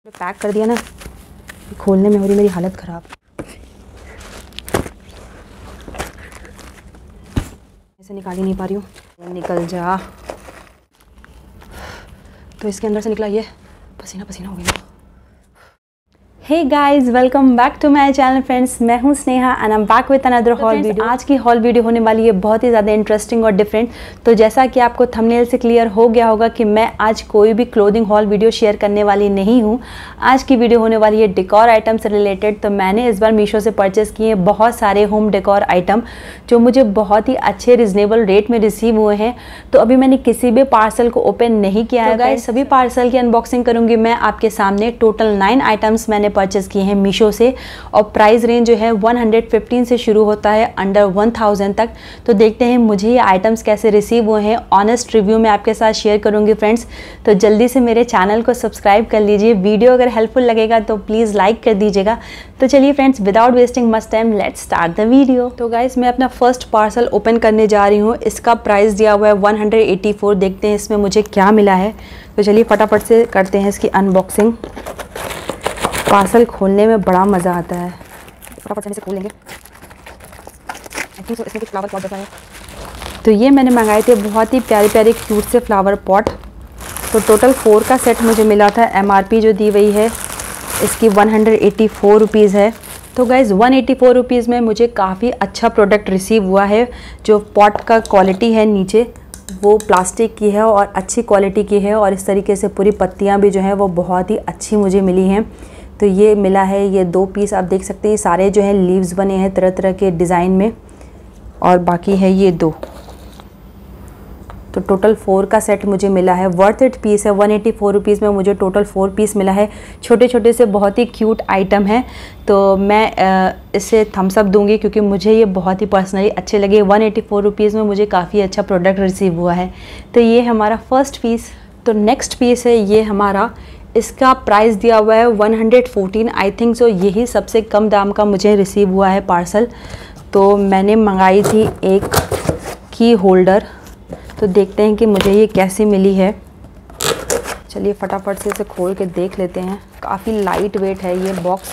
Pack कर दिया ना, खोलने में हो रही मेरी हालत ख़राब। ऐसे निकाल ही नहीं पा रही हूँ। निकल जा। तो इसके अंदर से निकला ये, पसीना पसीना हो गया। Hey guys, welcome back to my channel friends. मैं हूं Sneha and I am back with another haul video. आज की हॉल वीडियो होने वाली है बहुत ही ज़्यादा इंटरेस्टिंग और डिफरेंट। तो जैसा कि आपको थंबनेल से क्लियर हो गया होगा कि मैं आज कोई भी क्लोथिंग हॉल वीडियो शेयर करने वाली नहीं हूं। आज की वीडियो होने वाली है डेकोर आइटम से रिलेटेड। तो मैंने इस बार मीशो से परचेज़ किए बहुत सारे होम डेकोर आइटम जो मुझे बहुत ही अच्छे रिजनेबल रेट में रिसीव हुए हैं। तो अभी मैंने किसी भी पार्सल को ओपन नहीं किया है गाइस। सभी पार्सल की अनबॉक्सिंग करूँगी मैं आपके सामने। टोटल 9 आइटम्स मैंने परचेज़ किए हैं मीशो से और प्राइस रेंज जो है 115 से शुरू होता है अंडर 1000 तक। तो देखते हैं मुझे ये आइटम्स कैसे रिसीव हुए हैं। ऑनेस्ट रिव्यू मैं आपके साथ शेयर करूंगी फ्रेंड्स। तो जल्दी से मेरे चैनल को सब्सक्राइब कर लीजिए। वीडियो अगर हेल्पफुल लगेगा तो प्लीज़ लाइक कर दीजिएगा। तो चलिए friends, without wasting much time let's start the video. तो गाइस, मैं अपना फर्स्ट पार्सल ओपन करने जा रही हूँ। इसका प्राइस दिया हुआ है 184। देखते हैं इसमें मुझे क्या मिला है। तो चलिए फटाफट से करते हैं इसकी अनबॉक्सिंग। पार्सल खोलने में बड़ा मज़ा आता है। फटाफट से इसे खोल लेंगे। इसमें कुछ फ्लावर पॉट जैसा है। तो ये मैंने मंगाए थे बहुत ही प्यारे प्यारे क्यूट से फ्लावर पॉट। तो टोटल 4 का सेट मुझे मिला था। MRP जो दी हुई है इसकी 184 रुपीज़ है। तो गाइज़ 184 रुपीज़ में मुझे काफ़ी अच्छा प्रोडक्ट रिसीव हुआ है। जो पॉट का क्वालिटी है नीचे वो प्लास्टिक की है और अच्छी क्वालिटी की है। और इस तरीके से पूरी पत्तियाँ भी जो है वो बहुत ही अच्छी मुझे मिली हैं। तो ये मिला है, ये 2 पीस आप देख सकते हैं। सारे जो है लीव्स बने हैं तरह तरह के डिज़ाइन में और बाकी है ये 2। तो टोटल 4 का सेट मुझे मिला है। वर्थ इट पीस है। 184 रुपीज़ में मुझे टोटल 4 पीस मिला है। छोटे छोटे से बहुत ही क्यूट आइटम है। तो मैं इसे थम्स अप दूंगी क्योंकि मुझे ये बहुत ही पर्सनली अच्छे लगे। 184 रुपीज़ में मुझे काफ़ी अच्छा प्रोडक्ट रिसीव हुआ है। तो ये हमारा फर्स्ट पीस। तो नेक्स्ट पीस है ये हमारा। इसका प्राइस दिया हुआ है 114 आई थिंक सो। यही सबसे कम दाम का मुझे रिसीव हुआ है पार्सल। तो मैंने मंगाई थी एक की होल्डर। तो देखते हैं कि मुझे ये कैसी मिली है। चलिए फटाफट से इसे खोल के देख लेते हैं। काफ़ी लाइट वेट है ये बॉक्स।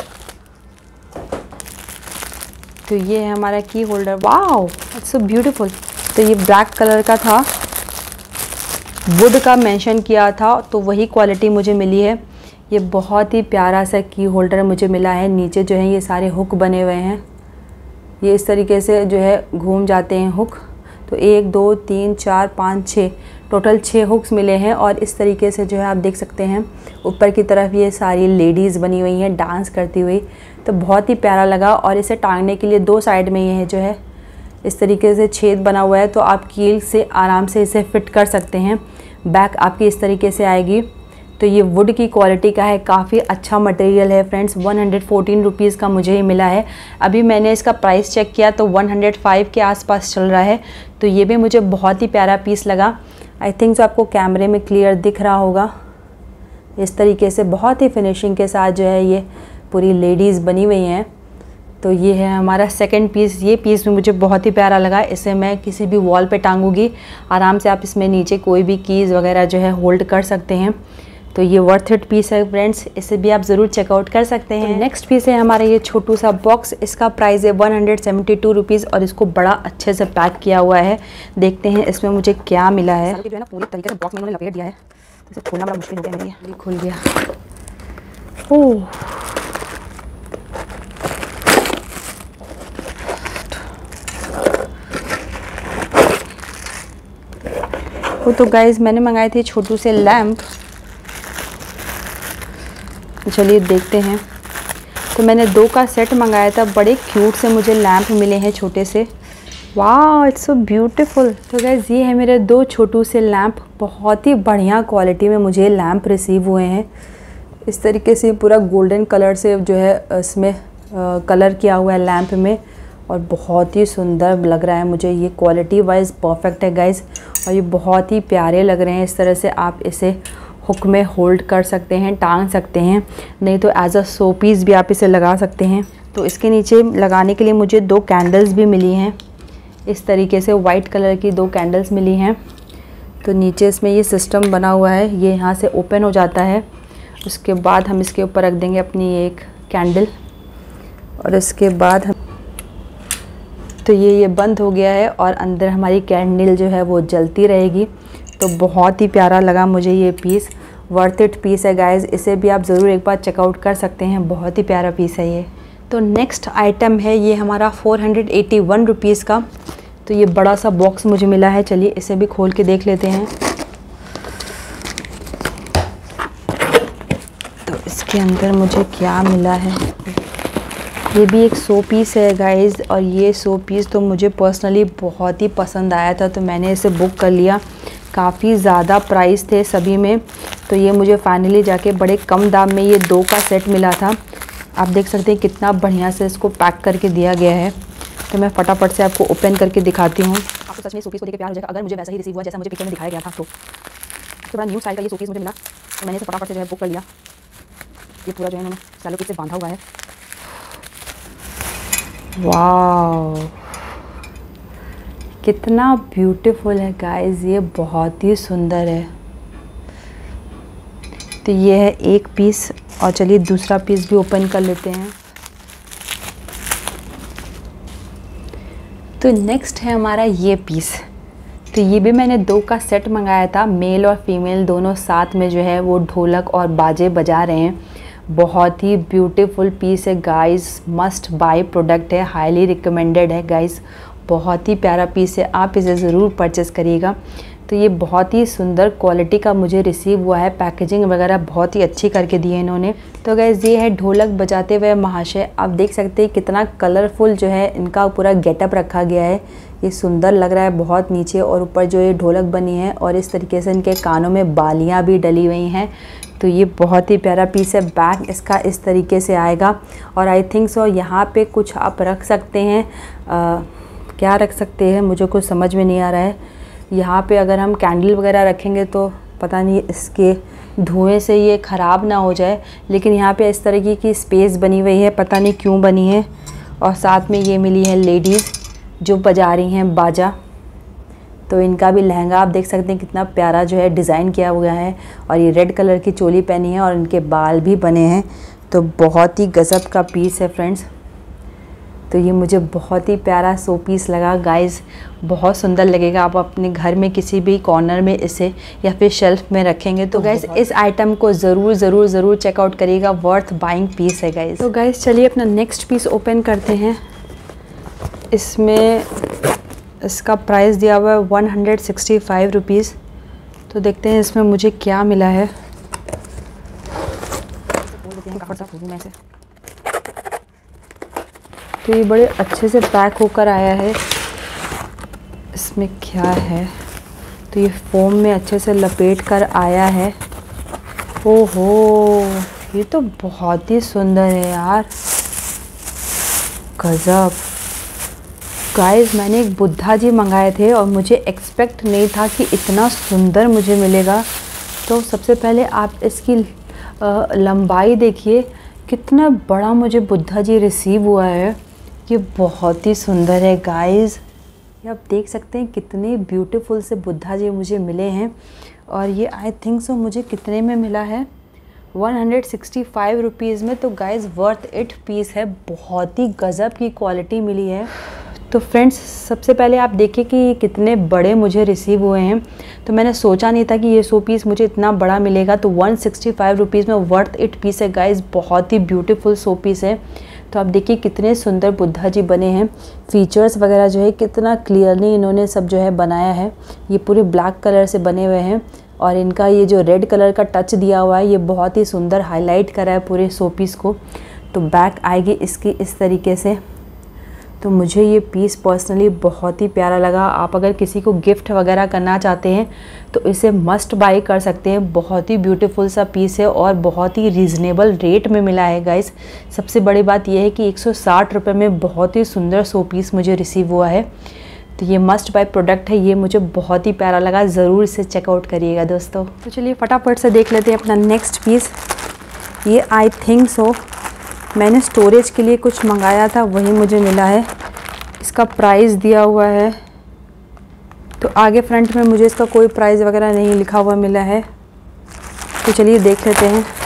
तो ये है हमारा key holder. Wow, it's so beautiful. तो ये ब्लैक कलर का था, वुड का मेंशन किया था, तो वही क्वालिटी मुझे मिली है। ये बहुत ही प्यारा सा की होल्डर मुझे मिला है। नीचे जो है ये सारे हुक बने हुए हैं। ये इस तरीके से जो है घूम जाते हैं हुक। तो 1 2 3 4 5 6 टोटल 6 हुक्स मिले हैं। और इस तरीके से जो है आप देख सकते हैं ऊपर की तरफ ये सारी लेडीज़ बनी हुई हैं डांस करती हुई। तो बहुत ही प्यारा लगा। और इसे टांगने के लिए 2 साइड में ये जो है इस तरीके से छेद बना हुआ है। तो आप कील से आराम से इसे फिट कर सकते हैं। बैक आपकी इस तरीके से आएगी। तो ये वुड की क्वालिटी का है, काफ़ी अच्छा मटेरियल है फ्रेंड्स। 114 रुपीज़ का मुझे ही मिला है। अभी मैंने इसका प्राइस चेक किया तो 105 के आसपास चल रहा है। तो ये भी मुझे बहुत ही प्यारा पीस लगा। आई थिंक जो आपको कैमरे में क्लियर दिख रहा होगा। इस तरीके से बहुत ही फिनिशिंग के साथ जो है ये पूरी लेडीज़ बनी हुई हैं। तो ये है हमारा सेकंड पीस। ये पीस भी मुझे बहुत ही प्यारा लगा। इसे मैं किसी भी वॉल पे टांगूंगी आराम से। आप इसमें नीचे कोई भी कीज़ वगैरह जो है होल्ड कर सकते हैं। तो ये वर्थ इट पीस है फ्रेंड्स। इसे भी आप ज़रूर चेकआउट कर सकते हैं। नेक्स्ट पीस है हमारा ये छोटू सा बॉक्स। इसका प्राइस है 172 रुपीज़ और इसको बड़ा अच्छे से पैक किया हुआ है। देखते हैं इसमें मुझे क्या मिला है। जो है ना पूरी तरीके से बॉक्स में उन्होंने लपेट दिया है। इसे खोलना बड़ा मुश्किल हो गया मेरे लिए। ये खुल गया। ओह, तो गाइज़ मैंने मंगाए थे छोटू से लैम्प। चलिए देखते हैं। तो मैंने 2 का सेट मंगाया था। बड़े क्यूट से मुझे लैम्प मिले हैं छोटे से। वाह, इट्स सो ब्यूटीफुल। तो गाइज़ ये है मेरे 2 छोटू से लैम्प। बहुत ही बढ़िया क्वालिटी में मुझे लैम्प रिसीव हुए हैं। इस तरीके से पूरा गोल्डन कलर से जो है इसमें कलर किया हुआ है लैम्प में। और बहुत ही सुंदर लग रहा है मुझे। ये क्वालिटी वाइज परफेक्ट है गाइज़। और ये बहुत ही प्यारे लग रहे हैं। इस तरह से आप इसे हुक में होल्ड कर सकते हैं, टांग सकते हैं। नहीं तो एज अ शो पीस भी आप इसे लगा सकते हैं। तो इसके नीचे लगाने के लिए मुझे 2 कैंडल्स भी मिली हैं। इस तरीके से वाइट कलर की 2 कैंडल्स मिली हैं। तो नीचे इसमें ये सिस्टम बना हुआ है। ये यहाँ से ओपन हो जाता है। उसके बाद हम इसके ऊपर रख देंगे अपनी एक कैंडल, और इसके बाद हम तो ये बंद हो गया है और अंदर हमारी कैंडल जो है वो जलती रहेगी। तो बहुत ही प्यारा लगा मुझे ये पीस, वर्थ इट पीस है गाइज़। इसे भी आप ज़रूर एक बार चेकआउट कर सकते हैं, बहुत ही प्यारा पीस है ये। तो नेक्स्ट आइटम है ये हमारा 481 रुपीज़ का। तो ये बड़ा सा बॉक्स मुझे मिला है, चलिए इसे भी खोल के देख लेते हैं। तो इसके अंदर मुझे क्या मिला है, ये भी एक 100 पीस है गाइज़, और ये 100 पीस तो मुझे पर्सनली बहुत ही पसंद आया था, तो मैंने इसे बुक कर लिया। काफ़ी ज़्यादा प्राइस थे सभी में, तो ये मुझे फाइनली जाके बड़े कम दाम में ये 2 का सेट मिला था। आप देख सकते हैं कितना बढ़िया से इसको पैक करके दिया गया है। तो मैं फटाफट से आपको ओपन करके दिखाती हूँ। आपको सच में शोपीस को देख के प्यार हो जाएगा अगर मुझे वैसा ही रिसीव हुआ जैसा मुझे पिक्चर में दिखाया गया था। तो बड़ा न्यू स्टाइल का ये शोपीस मुझे मिला, तो मैंने इसे फटाफट से जो है बुक कर लिया। ये पूरा जो है इन्होंने सेलो टेप से बांधा हुआ है। वाव, कितना ब्यूटीफुल है गाइस, ये बहुत ही सुंदर है। तो ये है एक पीस, और चलिए दूसरा पीस भी ओपन कर लेते हैं। तो नेक्स्ट है हमारा ये पीस। तो ये भी मैंने 2 का सेट मंगाया था, मेल और फीमेल दोनों साथ में जो है वो ढोलक और बाजे बजा रहे हैं। बहुत ही ब्यूटीफुल पीस है गाइस, मस्ट बाय प्रोडक्ट है, हाईली रिकमेंडेड है गाइस। बहुत ही प्यारा पीस है, आप इसे ज़रूर परचेस करिएगा। तो ये बहुत ही सुंदर क्वालिटी का मुझे रिसीव हुआ है, पैकेजिंग वगैरह बहुत ही अच्छी करके दी है इन्होंने। तो गाइस ये है ढोलक बजाते हुए महाशय। आप देख सकते हैं कितना कलरफुल जो है इनका पूरा गेटअप रखा गया है। ये सुंदर लग रहा है बहुत, नीचे और ऊपर जो ये ढोलक बनी है, और इस तरीके से इनके कानों में बालियाँ भी डली हुई हैं। तो ये बहुत ही प्यारा पीस है। बैक इसका इस तरीके से आएगा, और आई थिंक सो यहाँ पे कुछ आप रख सकते हैं, क्या रख सकते हैं मुझे कुछ समझ में नहीं आ रहा है। यहाँ पे अगर हम कैंडल वगैरह रखेंगे तो पता नहीं इसके धुएं से ये ख़राब ना हो जाए, लेकिन यहाँ पे इस तरीके की स्पेस बनी हुई है, पता नहीं क्यों बनी है। और साथ में ये मिली है लेडीज़ जो बजा रही हैं बाजा। तो इनका भी लहंगा आप देख सकते हैं कितना प्यारा जो है डिज़ाइन किया हुआ है, और ये रेड कलर की चोली पहनी है, और इनके बाल भी बने हैं। तो बहुत ही गजब का पीस है फ्रेंड्स। तो ये मुझे बहुत ही प्यारा 100 पीस लगा गाइस, बहुत सुंदर लगेगा। आप अपने घर में किसी भी कॉर्नर में इसे या फिर शेल्फ में रखेंगे तो गाइस इस आइटम को ज़रूर चेकआउट करिएगा, वर्थ बाइंग पीस है गाइस। तो गाइस चलिए अपना नेक्स्ट पीस ओपन करते हैं। इसमें इसका प्राइस दिया हुआ है 165 रुपीज़। तो देखते हैं इसमें मुझे क्या मिला है। तो ये बड़े अच्छे से पैक होकर आया है। इसमें क्या है, तो ये फोम में अच्छे से लपेट कर आया है। ओहो, ये तो बहुत ही सुंदर है यार, गजब। गाइस मैंने एक बुद्धा जी मंगाए थे और मुझे एक्सपेक्ट नहीं था कि इतना सुंदर मुझे मिलेगा। तो सबसे पहले आप इसकी लंबाई देखिए, कितना बड़ा मुझे बुद्धा जी रिसीव हुआ है। ये बहुत ही सुंदर है गाइस, ये आप देख सकते हैं कितने ब्यूटीफुल से बुद्धा जी मुझे मिले हैं। और ये आई थिंक सो मुझे कितने में मिला है, 165 रुपीज़ में। तो गाइस वर्थ इट पीस है, बहुत ही गज़ब की क्वालिटी मिली है। तो फ्रेंड्स सबसे पहले आप देखिए कि कितने बड़े मुझे रिसीव हुए हैं। तो मैंने सोचा नहीं था कि ये 100 पीस मुझे इतना बड़ा मिलेगा। तो 165 रुपीज़ में वर्थ इट पीस है गाइस, बहुत ही ब्यूटीफुल 100 पीस है। तो आप देखिए कितने सुंदर बुद्धा जी बने हैं, फीचर्स वगैरह जो है कितना क्लियरली इन्होंने सब जो है बनाया है। ये पूरे ब्लैक कलर से बने हुए हैं, और इनका ये जो रेड कलर का टच दिया हुआ है ये बहुत ही सुंदर हाईलाइट करा है पूरे 100 पीस को। तो बैक आएगी इसकी इस तरीके से। तो मुझे ये पीस पर्सनली बहुत ही प्यारा लगा। आप अगर किसी को गिफ्ट वगैरह करना चाहते हैं तो इसे मस्ट बाय कर सकते हैं। बहुत ही ब्यूटीफुल सा पीस है और बहुत ही रीज़नेबल रेट में मिला है गाइस। सबसे बड़ी बात यह है कि 160 रुपये में बहुत ही सुंदर 100 पीस मुझे रिसीव हुआ है। तो ये मस्ट बाय प्रोडक्ट है, ये मुझे बहुत ही प्यारा लगा, ज़रूर इसे चेकआउट करिएगा दोस्तों। तो चलिए फटाफट से देख लेते हैं अपना नेक्स्ट पीस। ये आई थिंक सो मैंने स्टोरेज के लिए कुछ मंगाया था, वही मुझे मिला है। इसका प्राइस दिया हुआ है, तो आगे फ्रंट में मुझे इसका कोई प्राइस वगैरह नहीं लिखा हुआ मिला है। तो चलिए देख लेते हैं।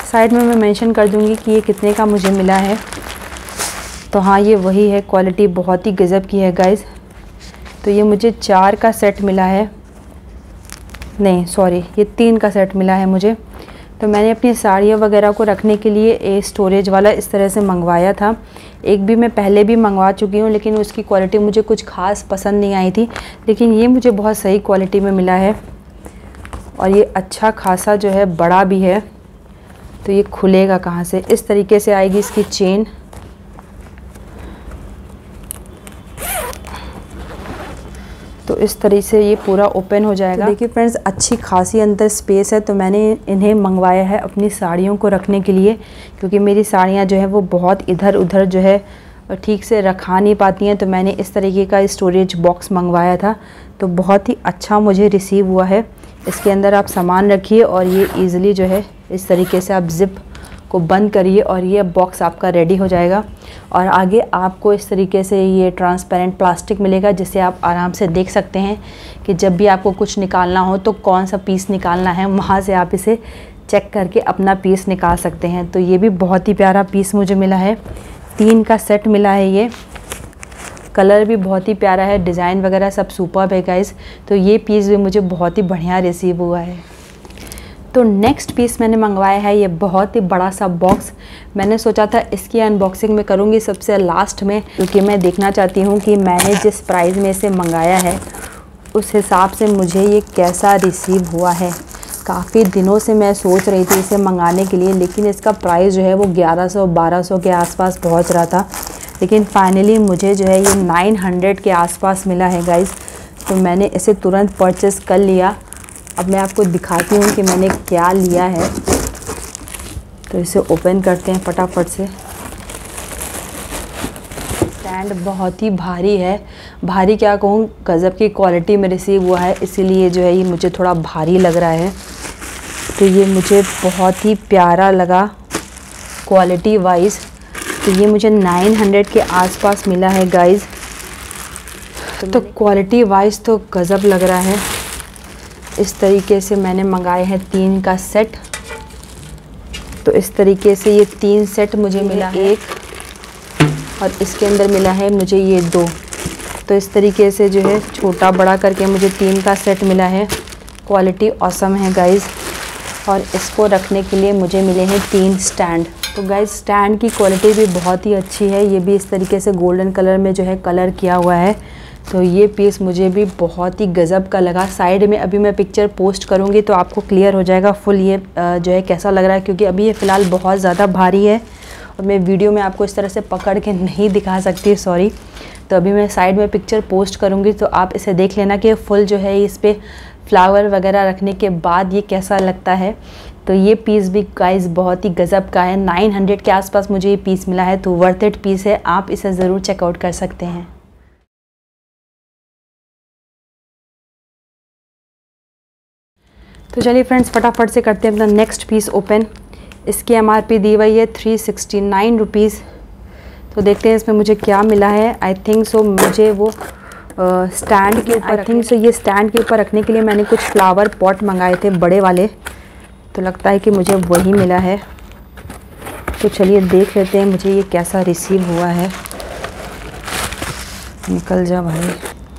साइड में मैं मेंशन कर दूंगी कि ये कितने का मुझे मिला है। तो हाँ, ये वही है, क्वालिटी बहुत ही गज़ब की है गाइज़। तो ये मुझे 4 का सेट मिला है, नहीं सॉरी, ये 3 का सेट मिला है मुझे। तो मैंने अपनी साड़ियाँ वगैरह को रखने के लिए एक स्टोरेज वाला इस तरह से मंगवाया था। एक भी मैं पहले भी मंगवा चुकी हूँ, लेकिन उसकी क्वालिटी मुझे कुछ ख़ास पसंद नहीं आई थी, लेकिन ये मुझे बहुत सही क्वालिटी में मिला है और ये अच्छा खासा जो है बड़ा भी है। तो ये खुलेगा कहाँ से, इस तरीके से आएगी इसकी चेन। तो इस तरीके से ये पूरा ओपन हो जाएगा। तो देखिए फ्रेंड्स, अच्छी खासी अंदर स्पेस है। तो मैंने इन्हें मंगवाया है अपनी साड़ियों को रखने के लिए, क्योंकि मेरी साड़ियाँ जो है वो बहुत इधर उधर जो है ठीक से रखा नहीं पाती हैं। तो मैंने इस तरीके का स्टोरेज बॉक्स मंगवाया था, तो बहुत ही अच्छा मुझे रिसीव हुआ है। इसके अंदर आप सामान रखिए और ये ईज़िली जो है इस तरीके से आप ज़िप को बंद करिए और ये बॉक्स आपका रेडी हो जाएगा। और आगे आपको इस तरीके से ये ट्रांसपेरेंट प्लास्टिक मिलेगा, जिससे आप आराम से देख सकते हैं कि जब भी आपको कुछ निकालना हो तो कौन सा पीस निकालना है, वहाँ से आप इसे चेक करके अपना पीस निकाल सकते हैं। तो ये भी बहुत ही प्यारा पीस मुझे मिला है, 3 का सेट मिला है। ये कलर भी बहुत ही प्यारा है, डिज़ाइन वगैरह सब सुपर्ब है गाइस। तो ये पीस भी मुझे बहुत ही बढ़िया रिसीव हुआ है। तो नेक्स्ट पीस मैंने मंगवाया है ये बहुत ही बड़ा सा बॉक्स। मैंने सोचा था इसकी अनबॉक्सिंग मैं करूँगी सबसे लास्ट में, क्योंकि मैं देखना चाहती हूँ कि मैंने जिस प्राइस में इसे मंगाया है उस हिसाब से मुझे ये कैसा रिसीव हुआ है। काफ़ी दिनों से मैं सोच रही थी इसे मंगाने के लिए, लेकिन इसका प्राइस जो है वो 1100-1200 के आसपास पहुँच रहा था, लेकिन फाइनली मुझे जो है ये 900 के आसपास मिला है गाइस। तो मैंने इसे तुरंत परचेस कर लिया। अब मैं आपको दिखाती हूँ कि मैंने क्या लिया है। तो इसे ओपन करते हैं फटाफट से। स्टैंड बहुत ही भारी है, भारी क्या कहूँ, गज़ब की क्वालिटी में रिसीव हुआ है, इसीलिए जो है ये मुझे थोड़ा भारी लग रहा है। तो ये मुझे बहुत ही प्यारा लगा क्वालिटी वाइज। तो ये मुझे 900 के आसपास मिला है गाइज़। तो क्वालिटी वाइज तो गज़ब लग रहा है। इस तरीके से मैंने मंगाए हैं 3 का सेट। तो इस तरीके से ये 3 सेट मुझे मिला है, एक और इसके अंदर मिला है मुझे ये 2। तो इस तरीके से जो है छोटा बड़ा करके मुझे 3 का सेट मिला है। क्वालिटी ऑसम है गाइज़। और इसको रखने के लिए मुझे मिले हैं 3 स्टैंड। तो गाइज़ स्टैंड की क्वालिटी भी बहुत ही अच्छी है। ये भी इस तरीके से गोल्डन कलर में जो है कलर किया हुआ है। तो ये पीस मुझे भी बहुत ही गज़ब का लगा। साइड में अभी मैं पिक्चर पोस्ट करूँगी तो आपको क्लियर हो जाएगा फुल ये जो है कैसा लग रहा है, क्योंकि अभी ये फ़िलहाल बहुत ज़्यादा भारी है और मैं वीडियो में आपको इस तरह से पकड़ के नहीं दिखा सकती, सॉरी। तो अभी मैं साइड में पिक्चर पोस्ट करूँगी तो आप इसे देख लेना कि फुल जो है इस पर फ्लावर वगैरह रखने के बाद ये कैसा लगता है। तो ये पीस भी गाइज़ बहुत ही गज़ब का है। 900 के आसपास मुझे ये पीस मिला है, तो वर्थ इट पीस है। आप इसे ज़रूर चेकआउट कर सकते हैं। तो चलिए फ्रेंड्स फटाफट से करते हैं अपना नेक्स्ट पीस ओपन। इसकी MRP दी हुई है 369 रुपीज़। तो देखते हैं इसमें मुझे क्या मिला है। आई थिंक सो मुझे वो स्टैंड के ऊपर, आई थिंक सो ये स्टैंड के ऊपर रखने के लिए मैंने कुछ फ्लावर पॉट मंगाए थे बड़े वाले, तो लगता है कि मुझे वही मिला है। तो चलिए देख लेते हैं मुझे ये कैसा रिसीव हुआ है। निकल जा भाई।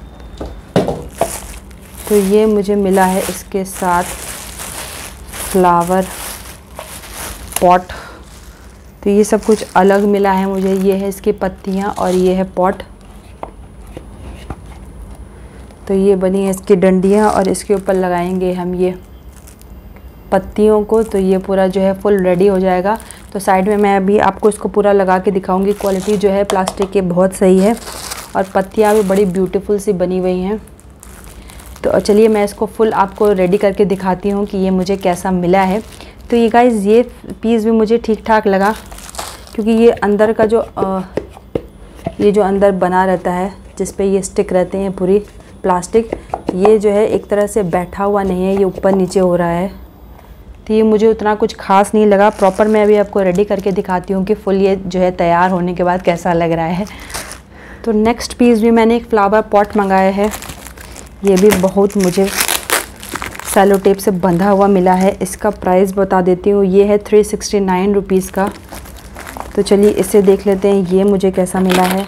तो ये मुझे मिला है इसके साथ फ्लावर पॉट। तो ये सब कुछ अलग मिला है मुझे। ये है इसकी पत्तियाँ और ये है पॉट। तो ये बनी है इसकी डंडियाँ और इसके ऊपर लगाएंगे हम ये पत्तियों को। तो ये पूरा जो है फुल रेडी हो जाएगा। तो साइड में मैं अभी आपको इसको पूरा लगा के दिखाऊंगी। क्वालिटी जो है प्लास्टिक की बहुत सही है और पत्तियाँ भी बड़ी ब्यूटीफुल सी बनी हुई हैं। तो चलिए मैं इसको फुल आपको रेडी करके दिखाती हूँ कि ये मुझे कैसा मिला है। तो ये गाइज़ ये पीस भी मुझे ठीक ठाक लगा, क्योंकि ये अंदर का जो ये जो अंदर बना रहता है जिस पे ये स्टिक रहते हैं पूरी प्लास्टिक, ये जो है एक तरह से बैठा हुआ नहीं है, ये ऊपर नीचे हो रहा है। तो ये मुझे उतना कुछ खास नहीं लगा। प्रॉपर मैं अभी आपको रेडी करके दिखाती हूँ कि फुल ये जो है तैयार होने के बाद कैसा लग रहा है। तो नेक्स्ट पीस भी मैंने एक फ्लावर पॉट मंगाया है। ये भी बहुत मुझे सेलो टेप से बंधा हुआ मिला है। इसका प्राइस बता देती हूँ, ये है 369 रुपीज़ का। तो चलिए इसे देख लेते हैं ये मुझे कैसा मिला है।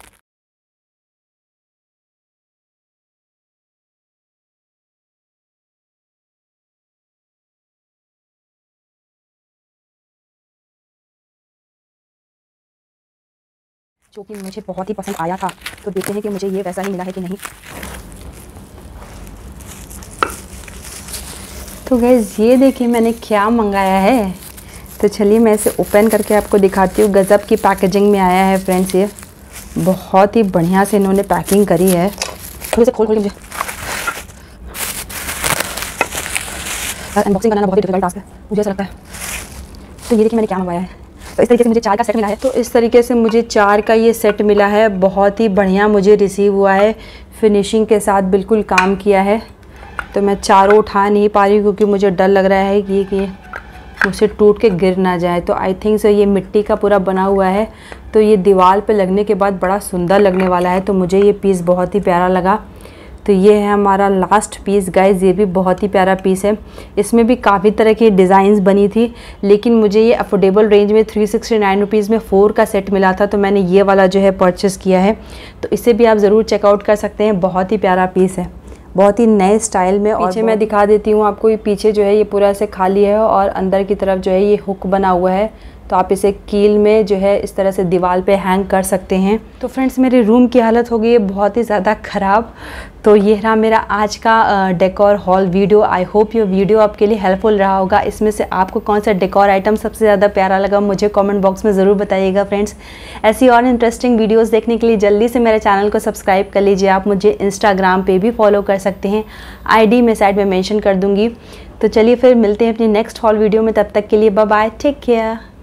जो कि मुझे बहुत ही पसंद आया था। तो देखते हैं कि मुझे ये वैसा ही मिला है कि नहीं। तो गाइस ये देखिए मैंने क्या मंगाया है। तो चलिए मैं इसे ओपन करके आपको दिखाती हूँ। गज़ब की पैकेजिंग में आया है फ्रेंड्स, ये बहुत ही बढ़िया से इन्होंने पैकिंग करी है। थोड़ी से खोल मुझे अनबॉक्सिंग करना बहुत ही डिफिकल्ट टास्क है मुझे ऐसा लगता है। तो ये देखिए मैंने क्या मंगाया है। तो इस तरीके से मुझे 4 का सेट मिला है। तो इस तरीके से मुझे 4 का ये सेट मिला है। बहुत ही बढ़िया मुझे रिसीव हुआ है, फिनिशिंग के साथ बिल्कुल काम किया है। तो मैं चारों उठा नहीं पा रही क्योंकि मुझे डर लग रहा है कि मुझसे टूट के गिर ना जाए। तो आई थिंक सो ये मिट्टी का पूरा बना हुआ है, तो ये दीवार पे लगने के बाद बड़ा सुंदर लगने वाला है। तो मुझे ये पीस बहुत ही प्यारा लगा। तो ये है हमारा लास्ट पीस गाइस, ये भी बहुत ही प्यारा पीस है। इसमें भी काफ़ी तरह की डिज़ाइंस बनी थी, लेकिन मुझे ये अफोर्डेबल रेंज में 369 रुपीज़ में 4 का सेट मिला था। तो मैंने ये वाला जो है परचेज़ किया है। तो इसे भी आप ज़रूर चेकआउट कर सकते हैं, बहुत ही प्यारा पीस है, बहुत ही नए स्टाइल में। और पीछे मैं दिखा देती हूँ आपको, ये पीछे जो है ये पूरा ऐसे खाली है और अंदर की तरफ जो है ये हुक बना हुआ है। तो आप इसे कील में जो है इस तरह से दीवार पे हैंग कर सकते हैं। तो फ्रेंड्स मेरे रूम की हालत हो गई है बहुत ही ज़्यादा ख़राब। तो ये रहा मेरा आज का decor haul video. I hope ये वीडियो आपके लिए हेल्पफुल रहा होगा। इसमें से आपको कौन सा डेकोर आइटम सबसे ज़्यादा प्यारा लगा मुझे कमेंट बॉक्स में ज़रूर बताइएगा फ्रेंड्स। ऐसी और इंटरेस्टिंग वीडियोज़ देखने के लिए जल्दी से मेरे चैनल को सब्सक्राइब कर लीजिए। आप मुझे इंस्टाग्राम पर भी फॉलो कर सकते हैं, ID मैं साइड में मैंशन कर दूँगी। तो चलिए फिर मिलते हैं अपनी नेक्स्ट हॉल वीडियो में। तब तक के लिए बाय बाय, टेक केयर।